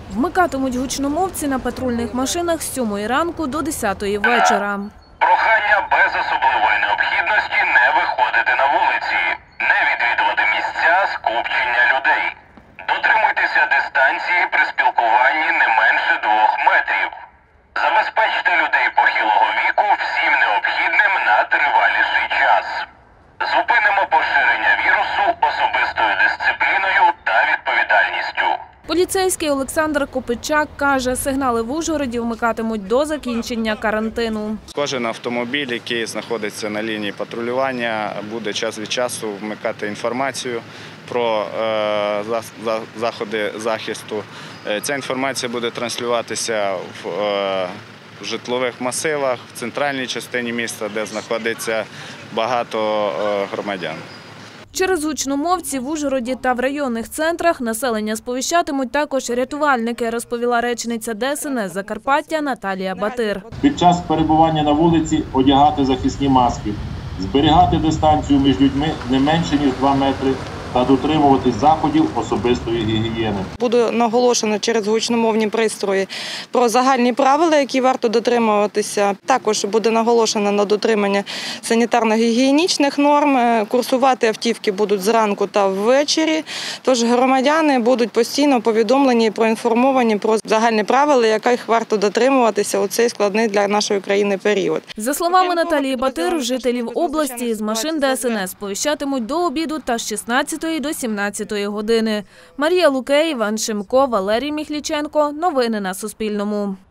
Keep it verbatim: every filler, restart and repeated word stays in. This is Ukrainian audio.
Вмикатимуть гучномовці на патрульних машинах з сьомої ранку до десятої вечора. Прохання без особливої необхідності не виходити на вулиці, не відвідувати місця скупчення людей. Дотримуйтеся дистанції при спілкуванні не менше двох метрів. Забезпечте людей похилого віку всім необхідним на триваліший час. Зупинимо поширення вірусу особистою дисципліною та відповідальністю. Поліцейський Олександр Копичак каже, сигнали в Ужгороді вмикатимуть до закінчення карантину. Кожен автомобіль, який знаходиться на лінії патрулювання, буде час від часу вмикати інформацію про заходи захисту. Ця інформація буде транслюватися в житлових масивах, в центральній частині міста, де знаходиться багато громадян. Через гучномовці в Ужгороді та в районних центрах населення сповіщатимуть також рятувальники, розповіла речниця Де Ес Ен Ес Закарпаття Наталія Батир. Під час перебування на вулиці одягати захисні маски, зберігати дистанцію між людьми не менше, ніж два метри та дотримуватись заходів особистої гігієни. Буде наголошено через гучномовні пристрої про загальні правила, які варто дотримуватися. Також буде наголошено на дотримання санітарно-гігієнічних норм. Курсувати автівки будуть зранку та ввечері. Тож громадяни будуть постійно повідомлені, проінформовані про загальні правила, яких варто дотримуватися у цей складний для нашої країни період. За словами Наталії Батир, жителів області з машин Де Ес Ен Ес сповіщатимуть до обіду та з шістнадцятої до сімнадцятої години. Марія Лукей, Іван Шимко, Валерій Міхліченко. Новини на Суспільному.